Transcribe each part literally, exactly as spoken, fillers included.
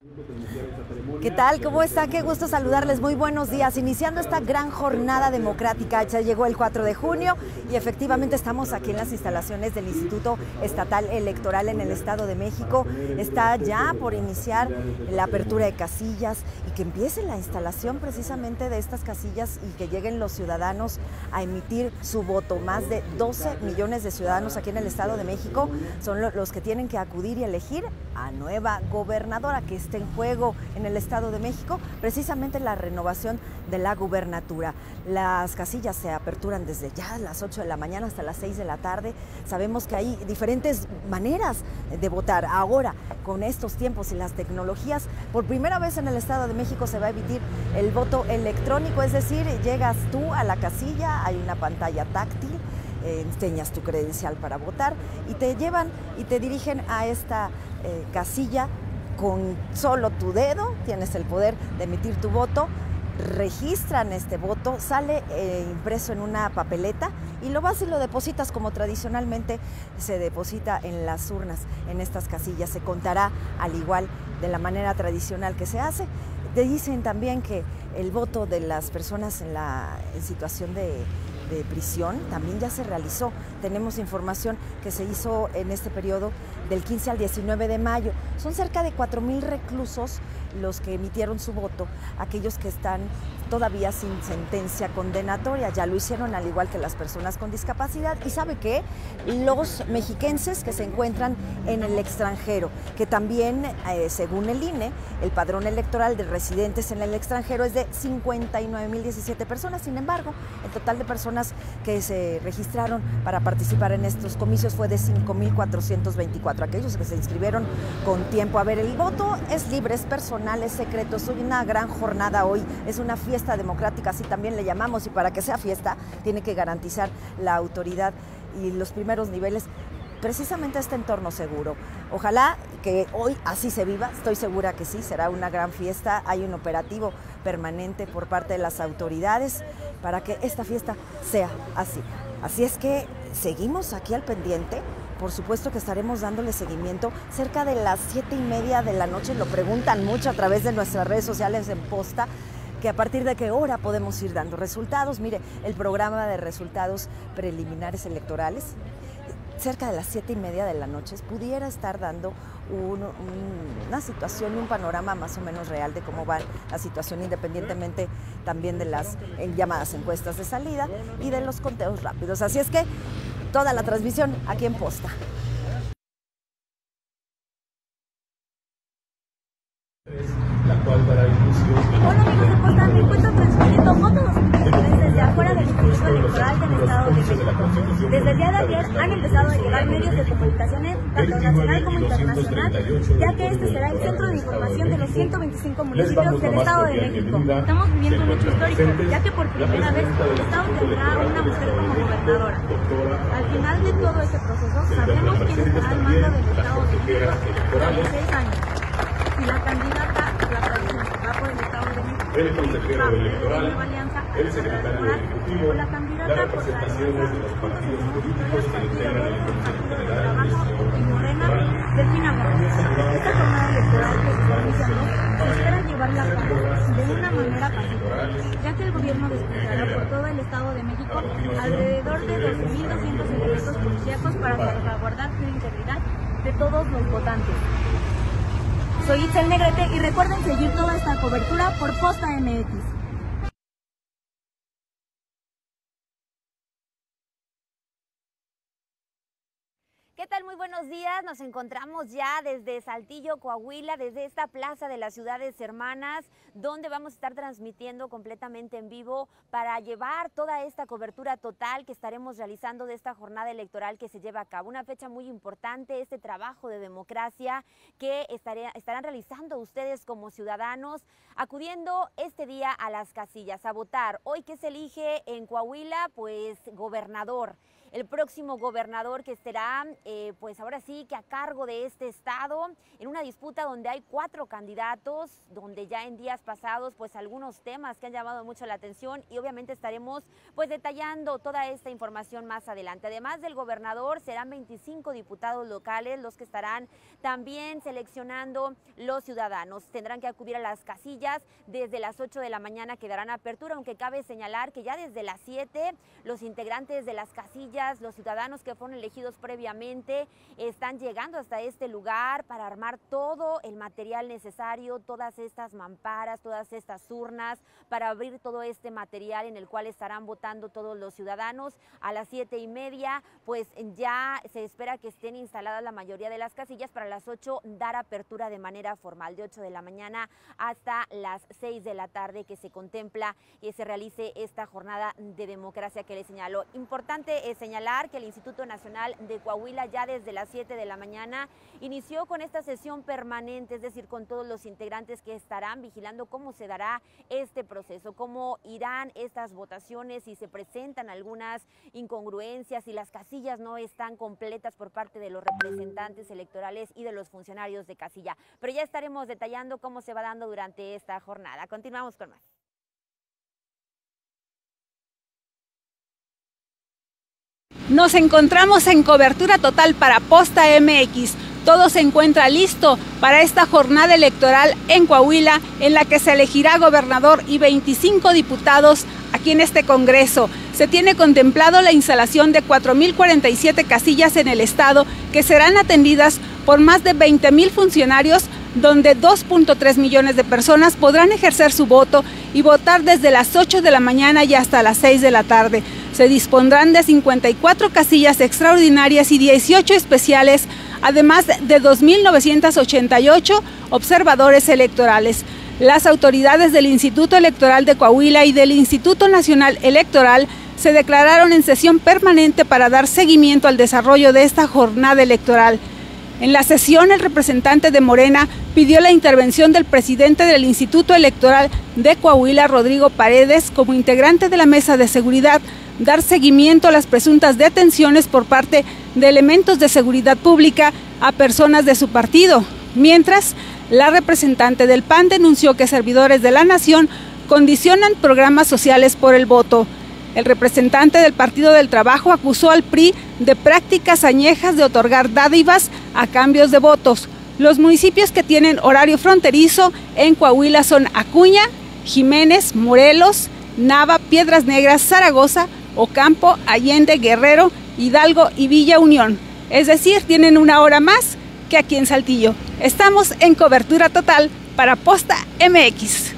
¿Qué tal? ¿Cómo está? Qué gusto saludarles. Muy buenos días. Iniciando esta gran jornada democrática. Ya llegó el cuatro de junio y efectivamente estamos aquí en las instalaciones del Instituto Estatal Electoral en el Estado de México. Está ya por iniciar la apertura de casillas y que empiece la instalación precisamente de estas casillas y que lleguen los ciudadanos a emitir su voto. Más de doce millones de ciudadanos aquí en el Estado de México son los que tienen que acudir y elegir a nueva gobernadora que esté en juego en el Estado de México, precisamente la renovación de la gubernatura. Las casillas se aperturan desde ya las ocho de la mañana hasta las seis de la tarde. Sabemos que hay diferentes maneras de votar. Ahora, con estos tiempos y las tecnologías, por primera vez en el Estado de México se va a emitir el voto electrónico, es decir, llegas tú a la casilla, hay una pantalla táctil, eh, enseñas tu credencial para votar y te llevan y te dirigen a esta eh, casilla. Con solo tu dedo tienes el poder de emitir tu voto, registran este voto, sale eh, impreso en una papeleta y lo vas y lo depositas como tradicionalmente se deposita en las urnas, en estas casillas. Se contará al igual de la manera tradicional que se hace. Te dicen también que el voto de las personas en, la, en situación de, de prisión también ya se realizó. Tenemos información que se hizo en este periodo del quince al diecinueve de mayo. Son cerca de cuatro mil reclusos los que emitieron su voto, aquellos que están todavía sin sentencia condenatoria. Ya lo hicieron al igual que las personas con discapacidad. Y ¿sabe qué? Los mexiquenses que se encuentran en el extranjero, que también, eh, según el I N E, el padrón electoral de residentes en el extranjero es de cincuenta y nueve mil diecisiete personas. Sin embargo, el total de personas que se registraron para participar en estos comicios fue de cinco mil cuatrocientos veinticuatro. Aquellos que se inscribieron con tiempo. A ver, el voto es libre, es personal, es secreto. Es una gran jornada hoy, es una fiesta democrática, así también le llamamos, y para que sea fiesta tiene que garantizar la autoridad y los primeros niveles precisamente este entorno seguro. Ojalá que hoy así se viva, estoy segura que sí, será una gran fiesta. Hay un operativo permanente por parte de las autoridades para que esta fiesta sea así. Así es que seguimos aquí al pendiente. Por supuesto que estaremos dándole seguimiento cerca de las siete y media de la noche. Lo preguntan mucho a través de nuestras redes sociales en Posta, que a partir de qué hora podemos ir dando resultados. Mire, el programa de resultados preliminares electorales, cerca de las siete y media de la noche, pudiera estar dando un, un, una situación, un panorama más o menos real de cómo va la situación, independientemente también de las en llamadas encuestas de salida y de los conteos rápidos. Así es que toda la transmisión aquí en Posta. La cual dará inicio. Bueno, amigos de Posta, me encuentro transmitiendo votos desde afuera del Instituto Electoral del Estado de México. Desde el día de ayer han empezado a llegar medios de comunicaciones, tanto nacional como internacional, ya que este será el centro de información de los ciento veinticinco municipios del Estado de México. Estamos viviendo un hecho histórico, ya que por primera vez el Estado tendrá una mujer como gobernadora. Al final de todo este proceso, sabremos quién estará al mando del Estado de México durante seis años. Y la candidata, la participa por el Estado de México, el consejero electoral, Nueva Alianza, el secretario ejecutivo, la candidata las representaciones de los partidos políticos que integran el Consejo General y Morena, Delfina Gómez. Esta jornada electoral que se está iniciando se espera llevarla a cabo de una manera pacífica, ya que el gobierno desplegará por todo el Estado de México alrededor de doce mil doscientos elementos policíacos para salvaguardar la integridad de todos los votantes. Soy Itzel Negrete y recuerden seguir toda esta cobertura por Posta M X. ¿Qué tal? Muy buenos días. Nos encontramos ya desde Saltillo, Coahuila, desde esta plaza de las ciudades hermanas, donde vamos a estar transmitiendo completamente en vivo para llevar toda esta cobertura total que estaremos realizando de esta jornada electoral que se lleva a cabo. Una fecha muy importante, este trabajo de democracia que estaré, estarán realizando ustedes como ciudadanos, acudiendo este día a las casillas a votar. Hoy, ¿qué se elige en Coahuila? Pues gobernador. el próximo gobernador que estará, eh, pues ahora sí que a cargo de este estado, en una disputa donde hay cuatro candidatos, donde ya en días pasados, pues algunos temas que han llamado mucho la atención, y obviamente estaremos pues detallando toda esta información más adelante. Además del gobernador, serán veinticinco diputados locales los que estarán también seleccionando los ciudadanos. Tendrán que acudir a las casillas desde las ocho de la mañana, que darán apertura, aunque cabe señalar que ya desde las siete los integrantes de las casillas, los ciudadanos que fueron elegidos previamente, están llegando hasta este lugar para armar todo el material necesario, todas estas mamparas, todas estas urnas, para abrir todo este material en el cual estarán votando todos los ciudadanos. A las siete y media, pues ya se espera que estén instaladas la mayoría de las casillas, para las ocho dar apertura de manera formal, de ocho de la mañana hasta las seis de la tarde, que se contempla que se realice esta jornada de democracia que le señaló. Importante es señalar que el Instituto Nacional de Coahuila ya desde las siete de la mañana inició con esta sesión permanente, es decir, con todos los integrantes que estarán vigilando cómo se dará este proceso, cómo irán estas votaciones, si se presentan algunas incongruencias, si las casillas no están completas por parte de los representantes electorales y de los funcionarios de casilla. Pero ya estaremos detallando cómo se va dando durante esta jornada. Continuamos con más. Nos encontramos en cobertura total para Posta M X. Todo se encuentra listo para esta jornada electoral en Coahuila, en la que se elegirá gobernador y veinticinco diputados aquí en este Congreso. Se tiene contemplado la instalación de cuatro mil cuarenta y siete casillas en el estado, que serán atendidas por más de veinte mil funcionarios, donde dos punto tres millones de personas podrán ejercer su voto y votar desde las ocho de la mañana y hasta las seis de la tarde. Se dispondrán de cincuenta y cuatro casillas extraordinarias y dieciocho especiales, además de dos mil novecientos ochenta y ocho observadores electorales. Las autoridades del Instituto Electoral de Coahuila y del Instituto Nacional Electoral se declararon en sesión permanente para dar seguimiento al desarrollo de esta jornada electoral. En la sesión, el representante de Morena pidió la intervención del presidente del Instituto Electoral de Coahuila, Rodrigo Paredes, como integrante de la Mesa de Seguridad, dar seguimiento a las presuntas detenciones por parte de elementos de seguridad pública a personas de su partido. Mientras, la representante del P A N denunció que servidores de la nación condicionan programas sociales por el voto. El representante del Partido del Trabajo acusó al P R I de prácticas añejas de otorgar dádivas a cambios de votos. Los municipios que tienen horario fronterizo en Coahuila son Acuña, Jiménez, Morelos, Nava, Piedras Negras, Zaragoza, Ocampo, Allende, Guerrero, Hidalgo y Villa Unión. Es decir, tienen una hora más que aquí en Saltillo. Estamos en cobertura total para Posta M X.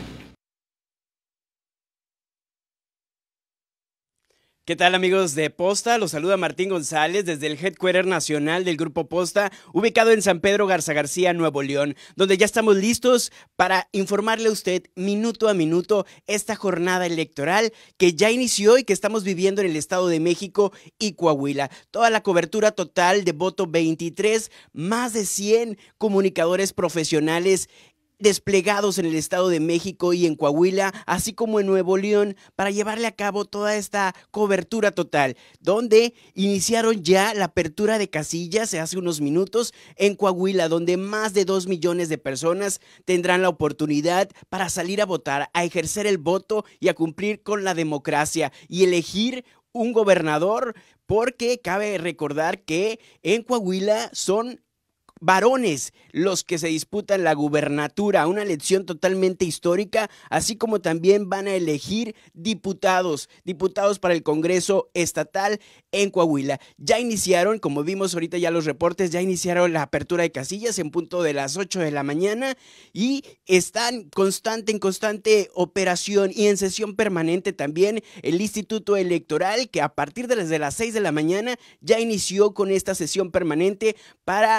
¿Qué tal, amigos de Posta? Los saluda Martín González desde el Headquarter Nacional del Grupo Posta, ubicado en San Pedro Garza García, Nuevo León, donde ya estamos listos para informarle a usted minuto a minuto esta jornada electoral que ya inició y que estamos viviendo en el Estado de México y Coahuila. Toda la cobertura total de Voto veintitrés, más de cien comunicadores profesionales desplegados en el Estado de México y en Coahuila, así como en Nuevo León, para llevarle a cabo toda esta cobertura total, donde iniciaron ya la apertura de casillas hace unos minutos en Coahuila, donde más de dos millones de personas tendrán la oportunidad para salir a votar, a ejercer el voto y a cumplir con la democracia y elegir un gobernador, porque cabe recordar que en Coahuila son varones los que se disputan la gubernatura, una elección totalmente histórica, así como también van a elegir diputados, diputados para el Congreso Estatal en Coahuila. Ya iniciaron, como vimos ahorita ya los reportes, ya iniciaron la apertura de casillas en punto de las ocho de la mañana y están constante, en constante operación y en sesión permanente también el Instituto Electoral, que a partir de las, de las seis de la mañana ya inició con esta sesión permanente para revisar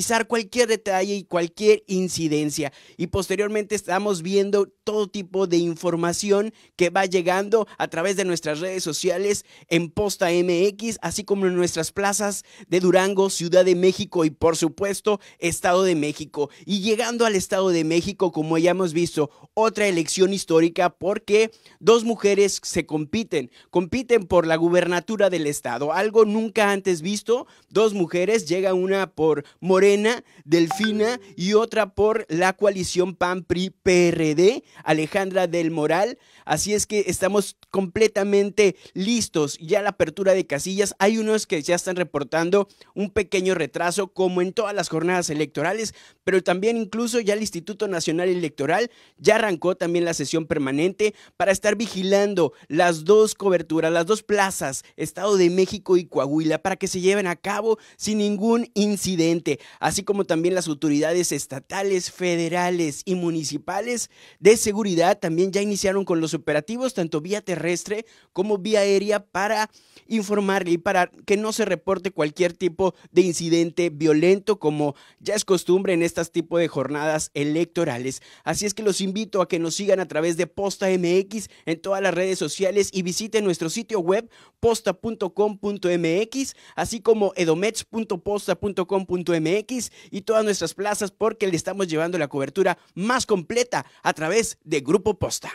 revisar cualquier detalle y cualquier incidencia. Y posteriormente estamos viendo todo tipo de información que va llegando a través de nuestras redes sociales en Posta M X, así como en nuestras plazas de Durango, Ciudad de México y por supuesto Estado de México. Y llegando al Estado de México, como ya hemos visto, otra elección histórica porque dos mujeres se compiten, compiten por la gubernatura del estado, algo nunca antes visto. Dos mujeres, llega una por Morena, Delfina, y otra por la coalición P A N P R I P R D, Alejandra del Moral. Así es que estamos completamente listos. Ya la apertura de casillas, hay unos que ya están reportando un pequeño retraso como en todas las jornadas electorales, pero también incluso ya el Instituto Nacional Electoral ya arrancó también la sesión permanente para estar vigilando las dos coberturas, las dos plazas, Estado de México y Coahuila, para que se lleven a cabo sin ningún incidente, así como también las autoridades estatales, federales y municipales de seguridad también ya iniciaron con los operativos, tanto vía terrestre como vía aérea, para informarle y para que no se reporte cualquier tipo de incidente violento, como ya es costumbre en este tipo de jornadas electorales. Así es que los invito a que nos sigan a través de Posta M X en todas las redes sociales y visiten nuestro sitio web posta punto com punto m x, así como edomex punto posta punto com punto m x y todas nuestras plazas, porque le estamos llevando la cobertura más completa a través de Grupo Posta.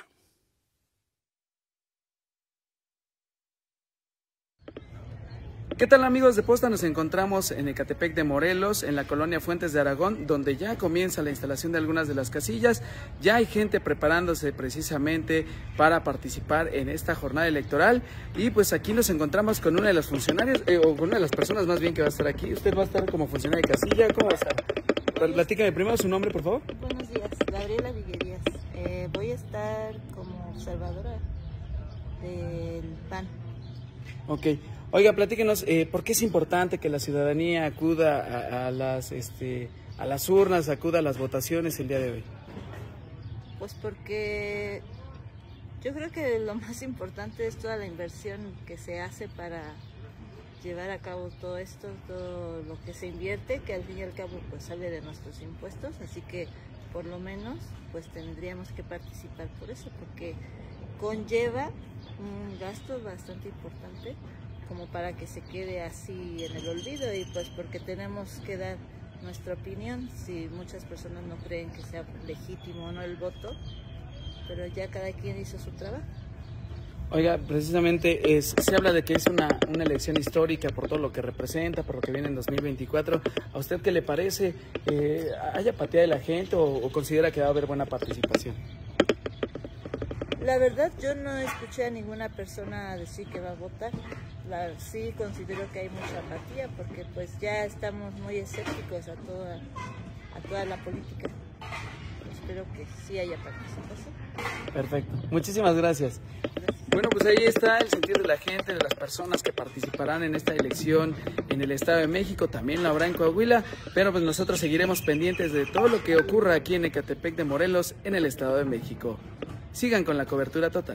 ¿Qué tal, amigos de Posta? Nos encontramos en Ecatepec de Morelos, en la colonia Fuentes de Aragón, donde ya comienza la instalación de algunas de las casillas. Ya hay gente preparándose precisamente para participar en esta jornada electoral, y pues aquí nos encontramos con una de las funcionarias, eh, o con una de las personas más bien que va a estar aquí. Usted va a estar como funcionaria de casilla. ¿Cómo va a estar? Platícame primero su nombre, por favor. Buenos días, Gabriela Villerías. Eh, voy a estar como observadora del P A N. Ok. Oiga, platíquenos, eh, ¿por qué es importante que la ciudadanía acuda a, a, las, este, a las urnas, acuda a las votaciones el día de hoy? Pues porque yo creo que lo más importante es toda la inversión que se hace para llevar a cabo todo esto, todo lo que se invierte, que al fin y al cabo pues sale de nuestros impuestos, así que por lo menos pues tendríamos que participar por eso, porque conlleva un gasto bastante importante como para que se quede así en el olvido, y pues porque tenemos que dar nuestra opinión, si muchas personas no creen que sea legítimo o no el voto, pero ya cada quien hizo su trabajo. Oiga, precisamente es, se habla de que es una, una elección histórica por todo lo que representa, por lo que viene en dos mil veinticuatro. ¿A usted qué le parece? Eh, ¿Hay apatía de la gente o, o considera que va a haber buena participación? La verdad, yo no escuché a ninguna persona decir que va a votar. La, sí considero que hay mucha apatía porque pues ya estamos muy escépticos a toda, a toda la política. Espero que sí haya participación. Perfecto, muchísimas gracias. Gracias. Bueno, pues ahí está el sentir de la gente, de las personas que participarán en esta elección en el Estado de México, también lo habrá en Coahuila, pero pues nosotros seguiremos pendientes de todo lo que ocurra aquí en Ecatepec de Morelos, en el Estado de México. Sigan con la cobertura total.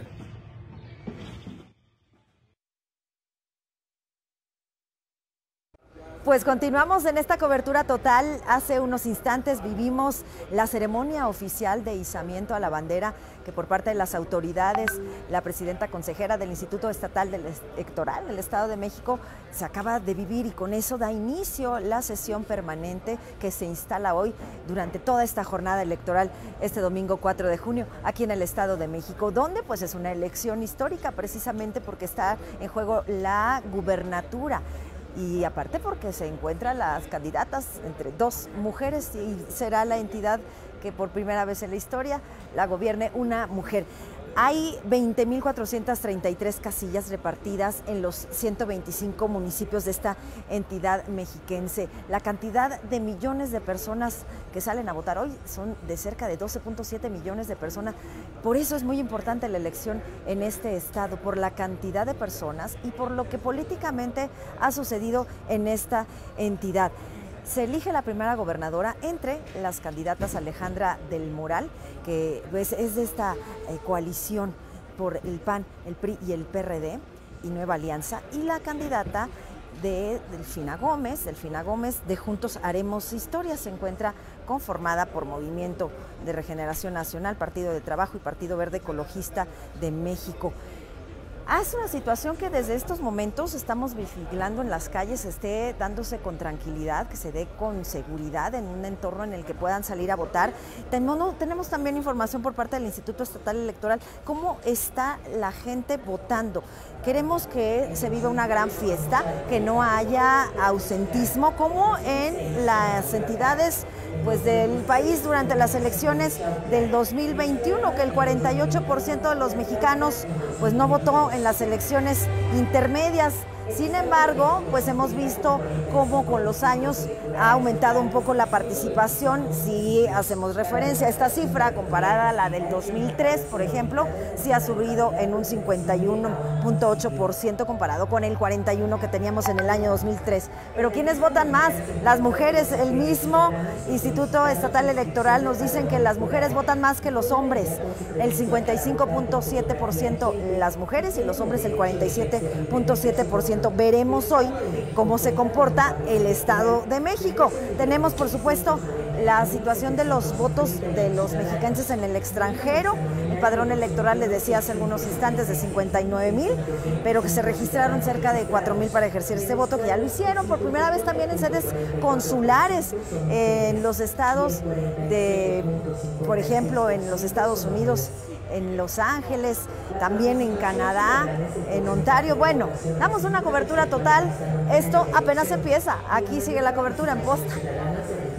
Pues continuamos en esta cobertura total. Hace unos instantes vivimos la ceremonia oficial de izamiento a la bandera que por parte de las autoridades, la presidenta consejera del Instituto Estatal Electoral del Estado de México se acaba de vivir, y con eso da inicio la sesión permanente que se instala hoy durante toda esta jornada electoral este domingo cuatro de junio aquí en el Estado de México, donde pues es una elección histórica precisamente porque está en juego la gubernatura. Y aparte porque se encuentran las candidatas entre dos mujeres y será la entidad que por primera vez en la historia la gobierne una mujer. Hay veinte mil cuatrocientas treinta y tres casillas repartidas en los ciento veinticinco municipios de esta entidad mexiquense. La cantidad de millones de personas que salen a votar hoy son de cerca de doce punto siete millones de personas. Por eso es muy importante la elección en este estado, por la cantidad de personas y por lo que políticamente ha sucedido en esta entidad. Se elige la primera gobernadora entre las candidatas Alejandra del Moral, que pues, es de esta eh, coalición por el P A N, el P R I y el P R D y Nueva Alianza, y la candidata de Delfina Gómez. Delfina Gómez de Juntos Haremos Historia se encuentra conformada por Movimiento de Regeneración Nacional, Partido de Trabajo y Partido Verde Ecologista de México. Es una situación que desde estos momentos estamos vigilando en las calles, esté dándose con tranquilidad, que se dé con seguridad en un entorno en el que puedan salir a votar. Tenemos, tenemos también información por parte del Instituto Estatal Electoral, cómo está la gente votando. Queremos que se viva una gran fiesta, que no haya ausentismo, como en las entidades pues, del país durante las elecciones del dos mil veintiuno, que el cuarenta y ocho por ciento de los mexicanos pues, no votó en las elecciones intermedias. Sin embargo, pues hemos visto cómo con los años ha aumentado un poco la participación. Si hacemos referencia a esta cifra comparada a la del dos mil tres, por ejemplo, sí ha subido en un cincuenta y uno punto ocho por ciento comparado con el cuarenta y uno por ciento que teníamos en el año dos mil tres. Pero ¿quiénes votan más? Las mujeres. El mismo Instituto Estatal Electoral nos dicen que las mujeres votan más que los hombres. El cincuenta y cinco punto siete por ciento las mujeres y los hombres el cuarenta y siete punto siete por ciento. Veremos hoy cómo se comporta el Estado de México. Tenemos, por supuesto, la situación de los votos de los mexicanos en el extranjero. El padrón electoral, les decía hace algunos instantes, de cincuenta y nueve mil, pero que se registraron cerca de cuatro mil para ejercer este voto, que ya lo hicieron por primera vez también en sedes consulares en los estados de, por ejemplo, en los Estados Unidos, en Los Ángeles, también en Canadá, en Ontario. Bueno, damos una cobertura total. Esto apenas empieza. Aquí sigue la cobertura en Posta.